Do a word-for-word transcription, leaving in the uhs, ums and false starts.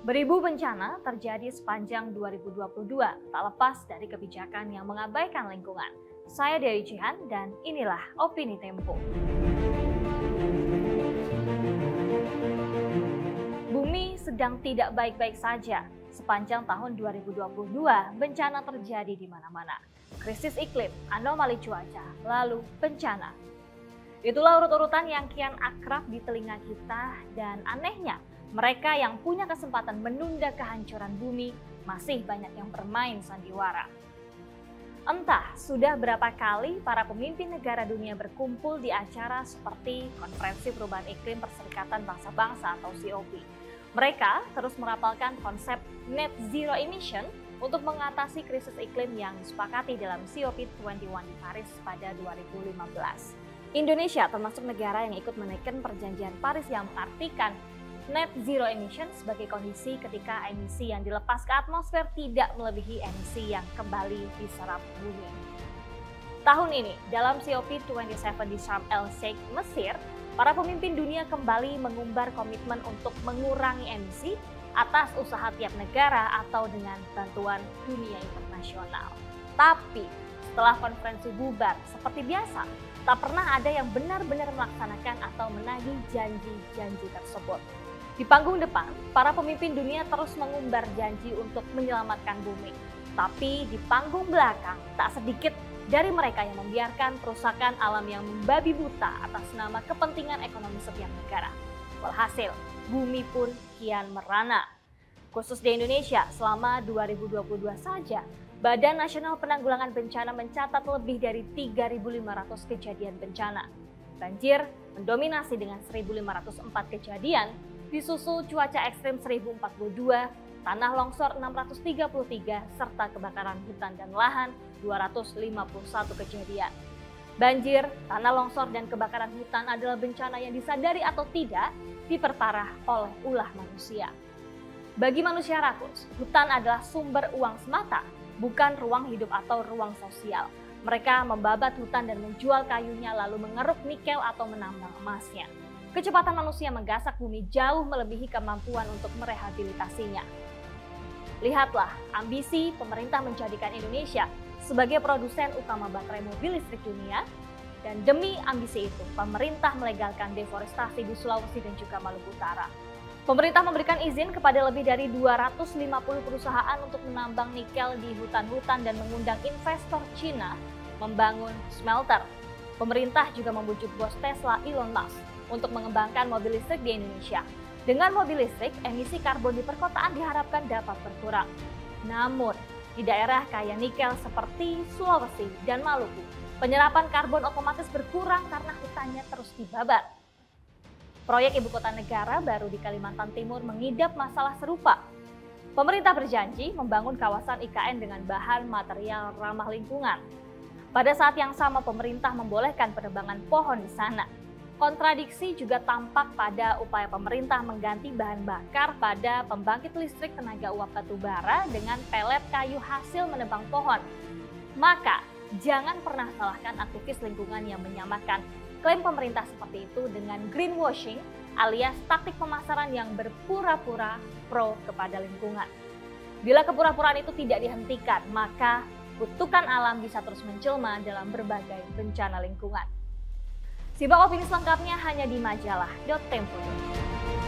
Beribu bencana terjadi sepanjang dua ribu dua puluh dua, tak lepas dari kebijakan yang mengabaikan lingkungan. Saya Dewi Jihan dan inilah Opini Tempo. Bumi sedang tidak baik-baik saja. Sepanjang tahun dua ribu dua puluh dua, bencana terjadi di mana-mana. Krisis iklim, anomali cuaca, lalu bencana. Itulah urut-urutan yang kian akrab di telinga kita dan anehnya, mereka yang punya kesempatan menunda kehancuran bumi masih banyak yang bermain sandiwara. Entah sudah berapa kali para pemimpin negara dunia berkumpul di acara seperti Konferensi Perubahan Iklim Perserikatan Bangsa-Bangsa atau C O P. Mereka terus merapalkan konsep net zero emission untuk mengatasi krisis iklim yang disepakati dalam C O P dua puluh satu di Paris pada dua ribu lima belas. Indonesia termasuk negara yang ikut menaikkan perjanjian Paris yang mengartikan net zero emission sebagai kondisi ketika emisi yang dilepas ke atmosfer tidak melebihi emisi yang kembali diserap bumi. Tahun ini, dalam C O P dua puluh tujuh di Sharm el-Sheikh, Mesir, para pemimpin dunia kembali mengumbar komitmen untuk mengurangi emisi atas usaha tiap negara atau dengan bantuan dunia internasional. Tapi, setelah konferensi bubar, seperti biasa, tak pernah ada yang benar-benar melaksanakan atau menagih janji-janji tersebut. Di panggung depan, para pemimpin dunia terus mengumbar janji untuk menyelamatkan bumi. Tapi di panggung belakang, tak sedikit dari mereka yang membiarkan kerusakan alam yang membabi buta atas nama kepentingan ekonomi setiap negara. Walhasil, bumi pun kian merana. Khusus di Indonesia, selama dua ribu dua puluh dua saja, Badan Nasional Penanggulangan Bencana mencatat lebih dari tiga ribu lima ratus kejadian bencana. Banjir mendominasi dengan seribu lima ratus empat kejadian, disusul cuaca ekstrim seribu empat puluh dua, tanah longsor enam ratus tiga puluh tiga, serta kebakaran hutan dan lahan dua ratus lima puluh satu kejadian. Banjir, tanah longsor, dan kebakaran hutan adalah bencana yang disadari atau tidak diperparah oleh ulah manusia. Bagi manusia rakus, hutan adalah sumber uang semata, bukan ruang hidup atau ruang sosial. Mereka membabat hutan dan menjual kayunya lalu mengeruk nikel atau menambang emasnya. Kecepatan manusia menggasak bumi jauh melebihi kemampuan untuk merehabilitasinya. Lihatlah ambisi pemerintah menjadikan Indonesia sebagai produsen utama baterai mobil listrik dunia, dan demi ambisi itu, pemerintah melegalkan deforestasi di Sulawesi dan juga Maluku Utara. Pemerintah memberikan izin kepada lebih dari dua ratus lima puluh perusahaan untuk menambang nikel di hutan-hutan dan mengundang investor Cina membangun smelter. Pemerintah juga membujuk bos Tesla Elon Musk untuk mengembangkan mobil listrik di Indonesia. Dengan mobil listrik, emisi karbon di perkotaan diharapkan dapat berkurang. Namun, di daerah kaya nikel seperti Sulawesi dan Maluku, penyerapan karbon otomatis berkurang karena hutannya terus dibabat. Proyek Ibu Kota Negara baru di Kalimantan Timur mengidap masalah serupa. Pemerintah berjanji membangun kawasan I K N dengan bahan material ramah lingkungan. Pada saat yang sama, pemerintah membolehkan penebangan pohon di sana. Kontradiksi juga tampak pada upaya pemerintah mengganti bahan bakar pada pembangkit listrik tenaga uap batubara dengan pelet kayu hasil menebang pohon. Maka, jangan pernah salahkan aktivis lingkungan yang menyamakan klaim pemerintah seperti itu dengan greenwashing alias taktik pemasaran yang berpura-pura pro kepada lingkungan. Bila kepura-puraan itu tidak dihentikan, maka kutukan alam bisa terus menjelma dalam berbagai bencana lingkungan. Simak opini selengkapnya hanya di majalah dot tempo.